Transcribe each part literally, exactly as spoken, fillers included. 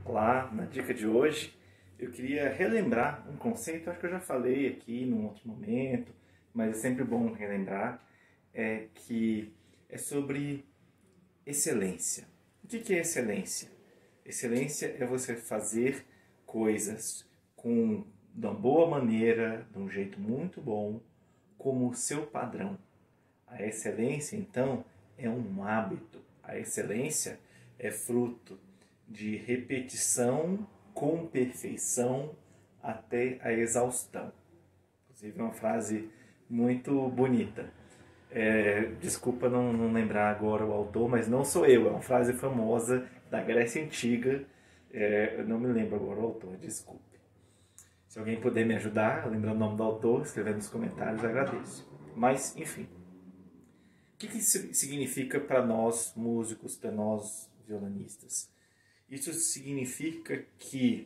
Olá, na dica de hoje eu queria relembrar um conceito, acho que eu já falei aqui num outro momento, mas é sempre bom relembrar, é que é sobre excelência. O que é excelência? Excelência é você fazer coisas com, de uma boa maneira, de um jeito muito bom, como o seu padrão. A excelência, então, é um hábito. A excelência é fruto de repetição com perfeição até a exaustão. Inclusive é uma frase muito bonita. É, desculpa não, não lembrar agora o autor, mas não sou eu. É uma frase famosa da Grécia Antiga. É, eu não me lembro agora o autor, desculpe. Se alguém puder me ajudar, lembrando o nome do autor, escrevendo nos comentários, eu agradeço. Mas, enfim. O que, que isso significa para nós músicos, para nós violonistas? Isso significa que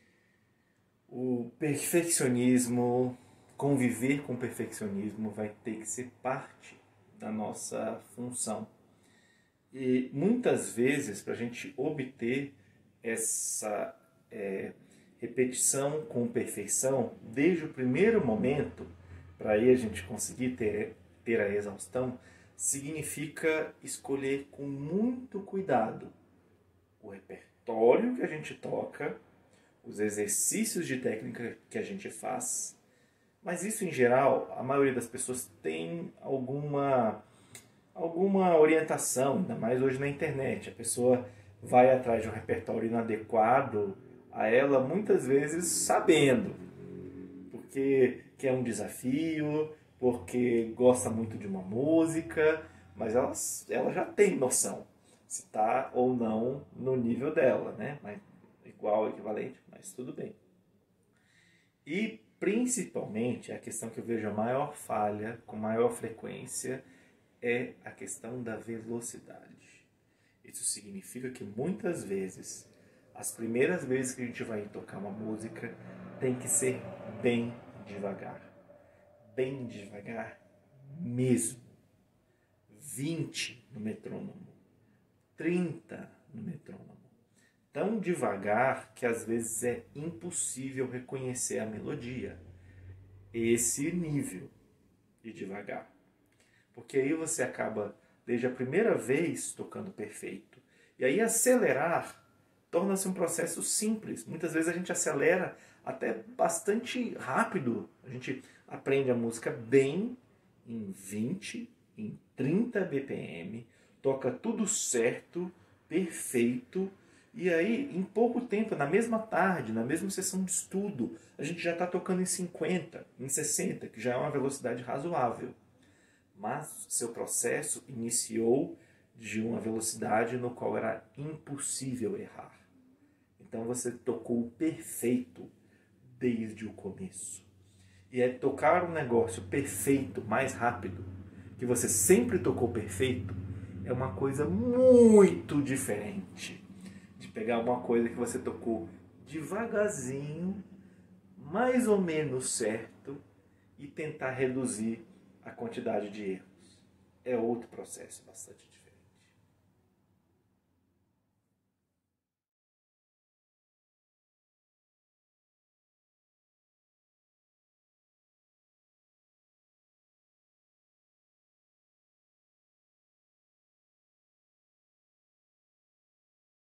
o perfeccionismo, conviver com o perfeccionismo vai ter que ser parte da nossa função. E muitas vezes, para a gente obter essa é, repetição com perfeição, desde o primeiro momento, para aí a gente conseguir ter, ter a exaustão, significa escolher com muito cuidado o repertório que a gente toca, os exercícios de técnica que a gente faz. Mas isso, em geral, a maioria das pessoas tem alguma, alguma orientação, ainda mais hoje na internet. A pessoa vai atrás de um repertório inadequado a ela, muitas vezes sabendo, porque quer um desafio, porque gosta muito de uma música, mas ela, ela já tem noção se está ou não no nível dela, né? Mas, igual, equivalente, mas tudo bem. E principalmente a questão que eu vejo a maior falha, com maior frequência, é a questão da velocidade. Isso significa que muitas vezes, as primeiras vezes que a gente vai tocar uma música, tem que ser bem devagar. Bem devagar mesmo. vinte no metrônomo. trinta no metrônomo. Tão devagar que às vezes é impossível reconhecer a melodia. Esse nível de devagar. Porque aí você acaba, desde a primeira vez, tocando perfeito. E aí acelerar torna-se um processo simples. Muitas vezes a gente acelera até bastante rápido. A gente aprende a música bem em vinte, em trinta B P M, toca tudo certo, perfeito, e aí em pouco tempo, na mesma tarde, na mesma sessão de estudo, a gente já está tocando em cinquenta, em sessenta, que já é uma velocidade razoável. Mas seu processo iniciou de uma velocidade no qual era impossível errar. Então você tocou perfeito desde o começo. E é tocar um negócio perfeito, mais rápido, que você sempre tocou perfeito, é uma coisa muito diferente de pegar uma coisa que você tocou devagarzinho, mais ou menos certo, e tentar reduzir a quantidade de erros. É outro processo bastante diferente.